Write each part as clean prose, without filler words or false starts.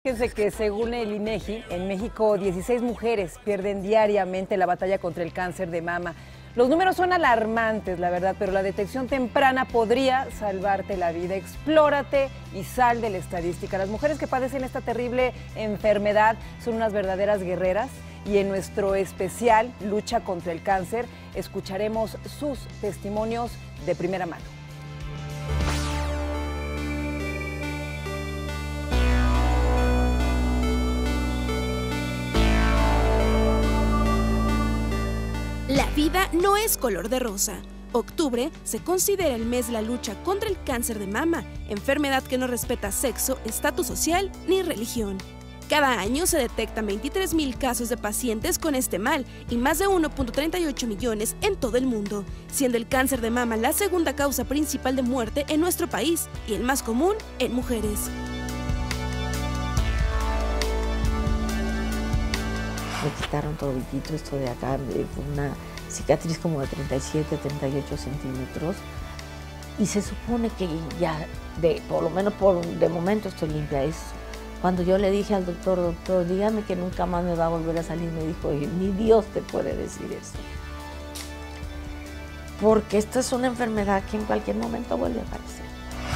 Fíjense que según el INEGI, en México 16 mujeres pierden diariamente la batalla contra el cáncer de mama. Los números son alarmantes, la verdad, pero la detección temprana podría salvarte la vida. Explórate y sal de la estadística. Las mujeres que padecen esta terrible enfermedad son unas verdaderas guerreras y en nuestro especial Lucha contra el Cáncer escucharemos sus testimonios de primera mano. La vida no es color de rosa. Octubre se considera el mes de la lucha contra el cáncer de mama, enfermedad que no respeta sexo, estatus social ni religión. Cada año se detectan 23,000 casos de pacientes con este mal y más de 1.38 millones en todo el mundo, siendo el cáncer de mama la segunda causa principal de muerte en nuestro país y el más común en mujeres. Me quitaron toditito esto de acá, fue una cicatriz como de 37, 38 centímetros. Y se supone que ya, por lo menos de momento estoy limpia. Cuando yo le dije al doctor, dígame que nunca más me va a volver a salir, me dijo, ni Dios te puede decir eso. Porque esta es una enfermedad que en cualquier momento vuelve a aparecer.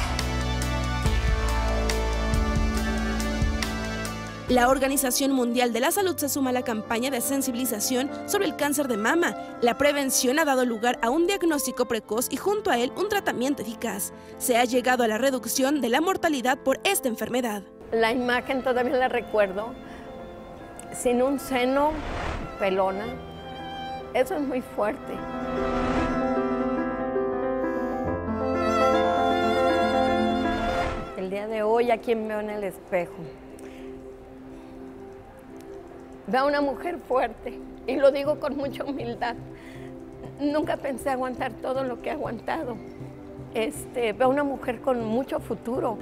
La Organización Mundial de la Salud se suma a la campaña de sensibilización sobre el cáncer de mama. La prevención ha dado lugar a un diagnóstico precoz y junto a él un tratamiento eficaz. Se ha llegado a la reducción de la mortalidad por esta enfermedad. La imagen todavía la recuerdo, sin un seno, pelona. Eso es muy fuerte. El día de hoy, ¿a quién veo en el espejo? Veo a una mujer fuerte, y lo digo con mucha humildad. Nunca pensé aguantar todo lo que he aguantado. Veo a una mujer con mucho futuro.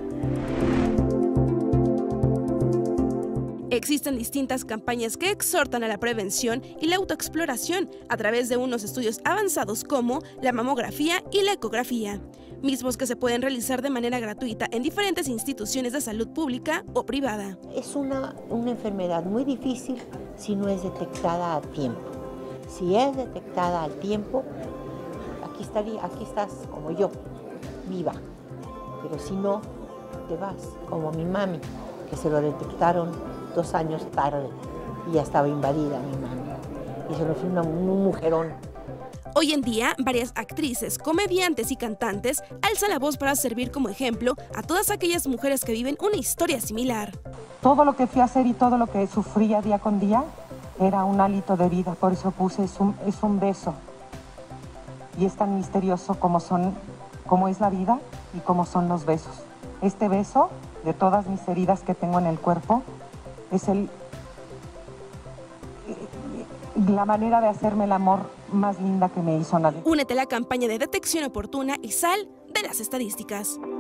Existen distintas campañas que exhortan a la prevención y la autoexploración a través de unos estudios avanzados como la mamografía y la ecografía, mismos que se pueden realizar de manera gratuita en diferentes instituciones de salud pública o privada. Es una enfermedad muy difícil si no es detectada a tiempo. Si es detectada al tiempo, aquí estás como yo, viva. Pero si no, te vas, como mi mami, que se lo detectaron 2 años tarde y ya estaba invadida mi mami. Y se lo fue un mujerón. Hoy en día, varias actrices, comediantes y cantantes alzan la voz para servir como ejemplo a todas aquellas mujeres que viven una historia similar. Todo lo que fui a hacer y todo lo que sufría día con día era un hálito de vida, por eso puse es un beso. Y es tan misterioso como es la vida y como son los besos. Este beso, de todas mis heridas que tengo en el cuerpo, es la manera de hacerme el amor más linda que me hizo nadie. Únete a la campaña de detección oportuna y sal de las estadísticas.